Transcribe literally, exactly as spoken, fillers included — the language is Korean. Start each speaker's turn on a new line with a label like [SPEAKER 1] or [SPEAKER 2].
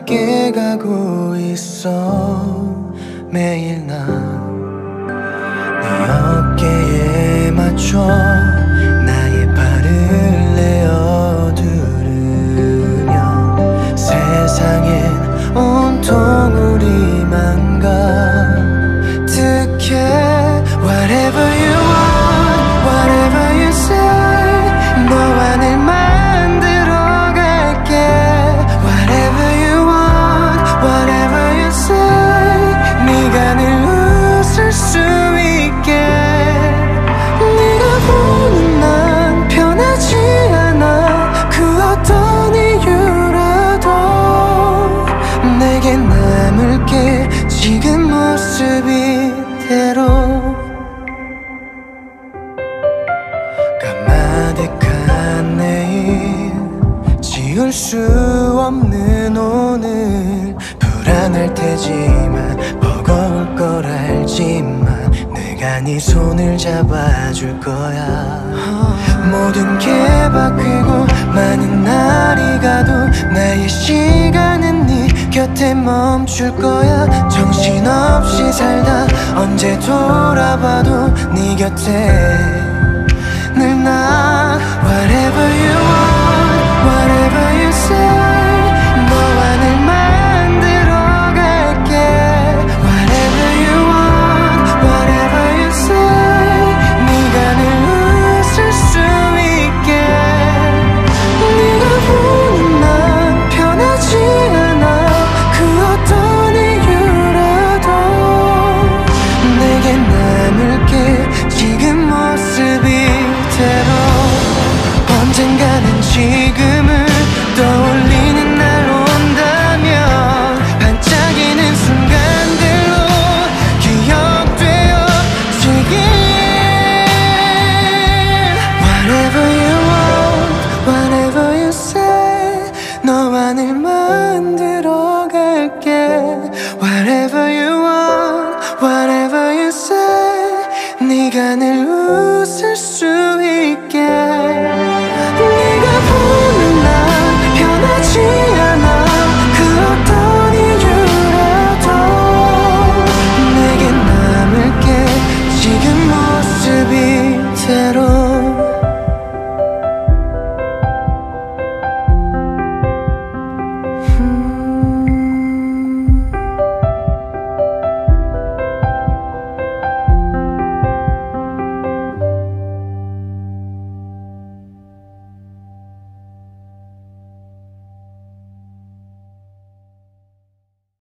[SPEAKER 1] 함께 가고 있어. 매일 난 네 어깨에 맞춰 나의 발을 내어두르며 세상엔 온통 우리만 가득해. Whatever you want, whatever you say, 너와 늘 만들어 갈게. Whatever you want, whatever you say, 네가 늘 웃을 수 있게. 네가 보는 난 변하지 않아. 그 어떤 이유라도 내게 남을게. 지금 모습 이대로. 까마득한 내일, 지울 수 없는 오늘. 불안할 테지만 버거울 걸 알지만 내가 네 손을 잡아줄 거야. 모든 게 바뀌고 많은 날이 가도 나의 시간은 네 곁에 멈출 거야. 정신없이 살다 언제 돌아봐도 네 곁에 늘 나. Whatever you want, whatever you say, 너와 늘 만들어 갈게. Whatever you want, whatever you say, 네가 늘 웃을 수 있게. 네가 보는 난 변하지 않아. 그 어떤 이유라도 내게 남을게. 지금 모습 이대로. 언젠가는 지금을 떠올리는 날 온다면 반짝이는 순간들로 기억되어지길. Whatever you want, whatever you say, 너와 늘 만들어 갈게. Whatever you want, whatever you say, 네가 늘 웃을 수